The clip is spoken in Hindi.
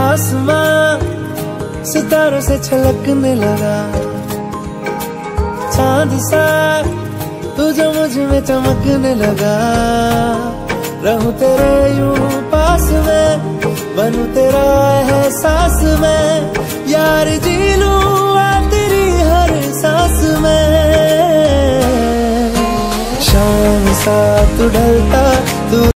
आसमां सितारों से छलकने लगा, चांद सा तू जो मुझ में चमकने लगा। रहूं तेरे यूं पास में, बनूं तेरा एहसास में, यार जी लूं तेरी हर सांस में। शाम सा तू ढलता